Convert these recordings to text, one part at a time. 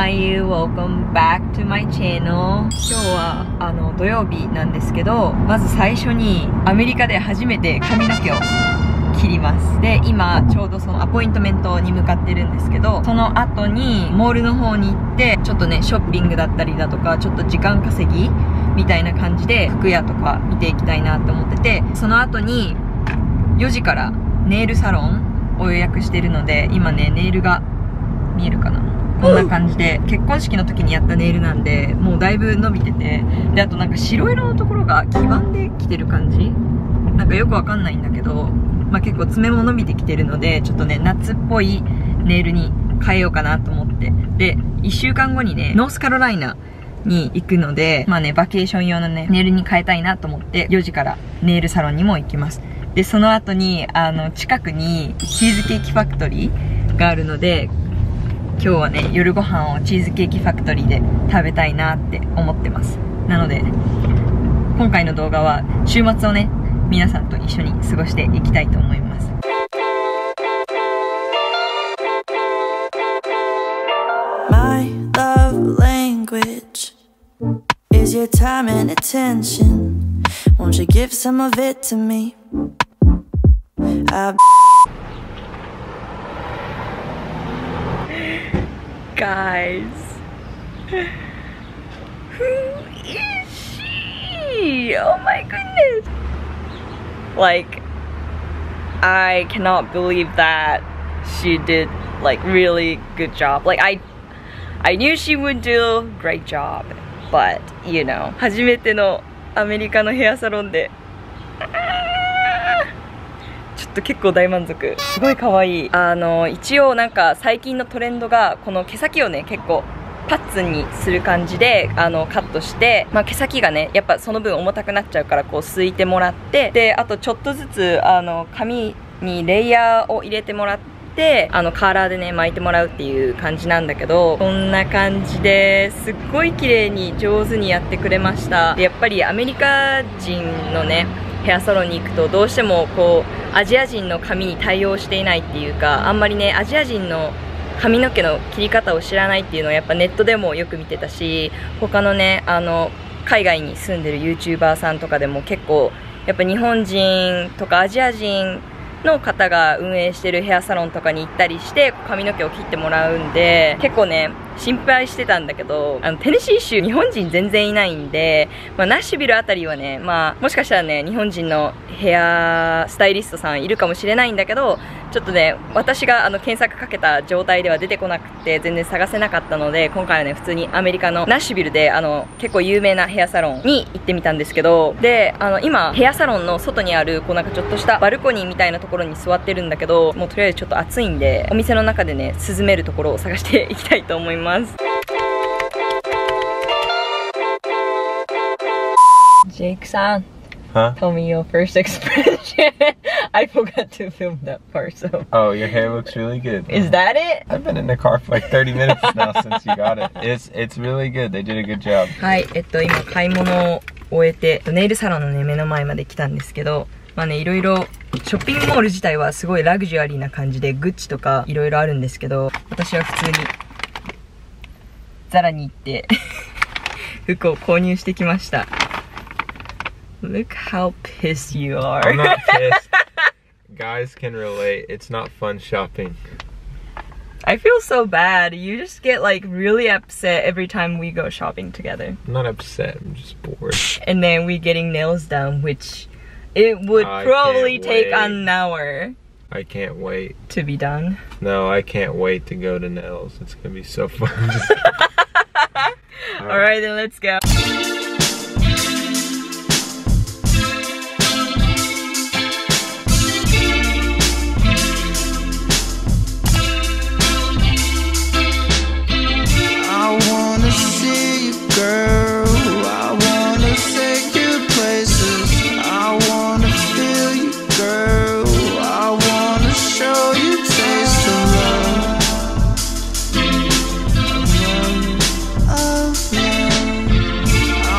you, welcome back to my channel. 今日は土曜日なんですけど、まず最初にアメリカで初めて髪の毛を切ります。で、今ちょうどそのアポイントメントに向かってるんですけど、その後にモールの方に行ってちょっとねショッピングだったりだとか、ちょっと時間稼ぎみたいな感じで服屋とか見ていきたいなって思ってて、その後に4時からネイルサロンを予約してるので、今ねネイルが見えるかな、こんな感じで結婚式の時にやったネイルなんで、もうだいぶ伸びてて、であとなんか白色のところが黄ばんできてる感じ、なんかよくわかんないんだけど、まあ、結構爪も伸びてきてるので、ちょっとね夏っぽいネイルに変えようかなと思って、で1週間後にねノースカロライナに行くので、まあねバケーション用のねネイルに変えたいなと思って4時からネイルサロンにも行きます。でその後に近くにチーズケーキファクトリーがあるので、今日はね夜ご飯をチーズケーキファクトリーで食べたいなって思ってます。なので今回の動画は週末をね皆さんと一緒に過ごしていきたいと思います。My love language is your time and attention. Won't you give some of it to me? Guys, who is she? Oh my goodness! Like, I cannot believe that she did like really good job. Like I knew she would do a great job, but you know, 初めてのアメリカのヘアサロンでちょっと結構大満足。すごい可愛い。一応なんか最近のトレンドがこの毛先をね結構パッツンにする感じでカットして、まあ、毛先がねやっぱその分重たくなっちゃうからこうすいてもらって、であとちょっとずつ髪にレイヤーを入れてもらって、カーラーでね巻いてもらうっていう感じなんだけど、こんな感じですっごい綺麗に上手にやってくれました。でやっぱりアメリカ人のねヘアサロンに行くとどうしてもこうアジア人の髪に対応していないっていうか、あんまりねアジア人の髪の毛の切り方を知らないっていうのをやっぱネットでもよく見てたし、他のね海外に住んでる YouTuber さんとかでも結構やっぱ日本人とかアジア人の方が運営してるヘアサロンとかに行ったりして髪の毛を切ってもらうんで、結構ね心配してたんだけど、テネシー州日本人全然いないんで、まあ、ナッシュビルあたりはね、まあもしかしたらね日本人のヘアスタイリストさんいるかもしれないんだけど、ちょっとね私が検索かけた状態では出てこなくて全然探せなかったので、今回はね普通にアメリカのナッシュビルで結構有名なヘアサロンに行ってみたんですけど、で今ヘアサロンの外にあるこうなんかちょっとしたバルコニーみたいなところに座ってるんだけど、もうとりあえずちょっと暑いんでお店の中でね涼めるところを探していきたいと思います。Jake さん、 Huh? Tell me your first expression. I forgot to film that part, so. Oh, your hair looks really good. Is that it? I've been in the car for like 30 minutes now since you got it. It's really good. They did a good job. はい、今買い物を終えてネイルサロンのね目の前まで来たんですけど、まあねいろいろショッピングモール自体はすごいラグジュアリーな感じでグッチとかいろいろあるんですけど、私は普通にザラに行って服を購入してきました。Look how pissed you are. I'm not pissed. Guys can relate. It's not fun shopping. I feel so bad. You just get like really upset every time we go shopping together. I'm not upset. I'm just bored. And then we getting nails done, which it would probably take an hour. I can't wait to be done. No, I can't wait to go to nails. It's gonna be so fun. Alright, then let's go. Girl, I wanna take you places. I wanna feel you, girl. I wanna show you taste of love. Of love. I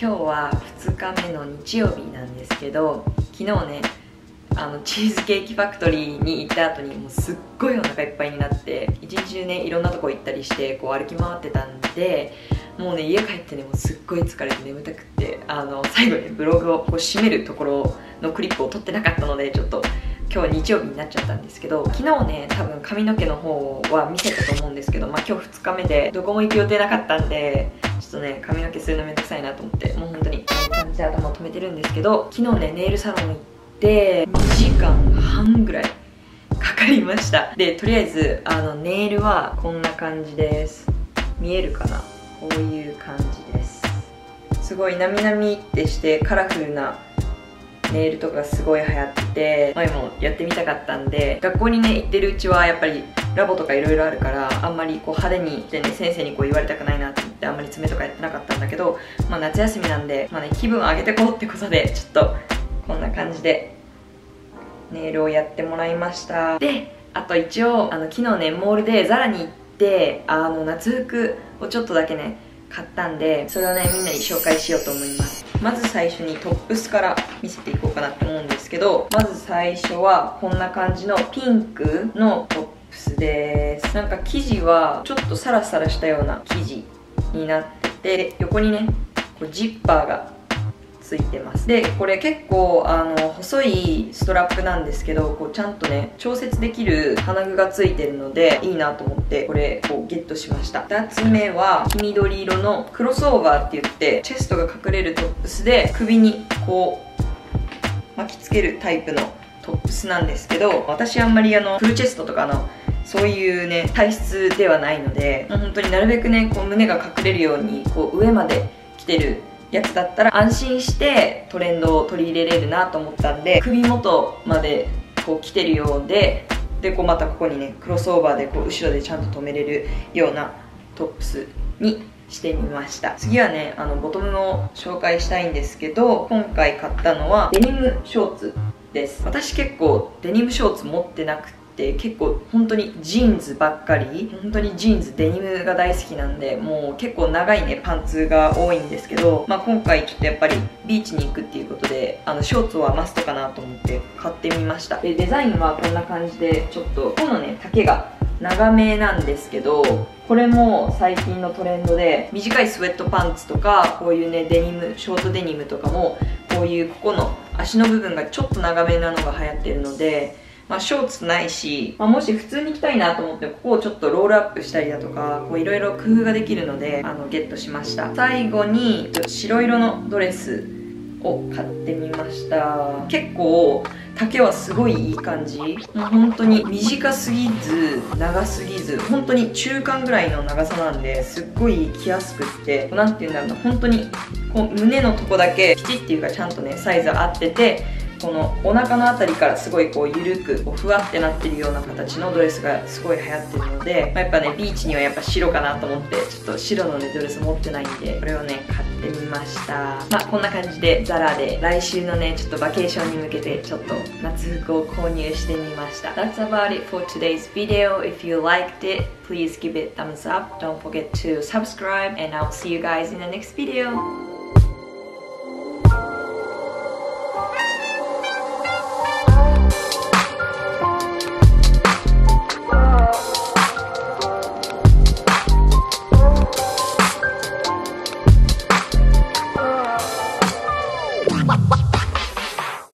今日は2日目の日曜日なんですけど、昨日ねチーズケーキファクトリーに行った後にもうすっごいお腹いっぱいになって、一日中ねいろんなとこ行ったりしてこう歩き回ってたんで、もうね家帰ってねもうすっごい疲れて眠たくって、最後ねブログをこう締めるところのクリップを撮ってなかったので、ちょっと今日は日曜日になっちゃったんですけど、昨日ね多分髪の毛の方は見せたと思うんですけど、今日2日目でどこも行く予定なかったんで、ちょっとね髪の毛するのめんどくさいなと思って、もう本当にこんな感じで頭を止めてるんですけど、昨日ねネイルサロン行って2時間半ぐらいかかりました。でとりあえずネイルはこんな感じです。見えるかな、こういう感じです。すごいなみなみってしてカラフルなネイルとかすごい流行ってて、前もやってみたかったんで、学校にね行ってるうちはやっぱりラボとかいろいろあるから、あんまりこう派手にしてね先生にこう言われたくないなって言ってあんまり爪とかやってなかったんだけど、夏休みなんで、気分を上げてこうってことでちょっとこんな感じでネイルをやってもらいました。であと一応昨日ねモールでザラに行って夏服をちょっとだけね買ったんで、それをねみんなに紹介しようと思います。まず最初にトップスから見せていこうかなと思うんですけど、まず最初はこんな感じのピンクのトップスです。なんか生地はちょっとサラサラしたような生地になってて、横にねこうジッパーがついてます。でこれ結構細いストラップなんですけど、こうちゃんとね調節できる金具がついてるのでいいなと思ってこれをゲットしました。2つ目は黄緑色のクロスオーバーって言ってチェストが隠れるトップスで首にこう巻きつけるタイプのトップスなんですけど、私あんまりフルチェストとかそういうね体質ではないので、もう本当になるべくねこう胸が隠れるようにこう上まで着てるやつだったら安心してトレンドを取り入れれるなと思ったんで、首元までこう着てるようでこうまたここにねクロスオーバーでこう後ろでちゃんと留めれるようなトップスにしてみました。次はねボトムを紹介したいんですけど、今回買ったのはデニムショーツです。私結構デニムショーツ持ってなくて、結構本当にジーンズばっかり、本当にジーンズデニムが大好きなんで、もう結構長いねパンツが多いんですけど、今回ちょっとやっぱりビーチに行くっていうことでショーツはマストかなと思って買ってみました。でデザインはこんな感じで、ちょっとこのね丈が長めなんですけど、これも最近のトレンドで、短いスウェットパンツとかこういうねデニムショートデニムとかもこういうここの足の部分がちょっと長めなのが流行ってるので、ショーツないし、もし普通に着たいなと思ってここをちょっとロールアップしたりだとかいろいろ工夫ができるのでゲットしました。最後に白色のドレスを買ってみました。結構丈はすごいいい感じ、もう本当に短すぎず長すぎず、本当に中間ぐらいの長さなんで、すっごい着やすくって、なんていうんだろうな、本当にこう胸のとこだけピチっていうかちゃんとねサイズ合ってて、このお腹のあたりからすごいこう緩くこうふわってなってるような形のドレスがすごい流行ってるので、やっぱねビーチにはやっぱ白かなと思って、ちょっと白のねドレス持ってないんでこれをね買ってみました。こんな感じでザラで来週のねちょっとバケーションに向けてちょっと夏服を購入してみました。 That's about it for today's video. If you liked it, please give it a thumbs up. Don't forget to subscribe and I'll see you guys in the next video.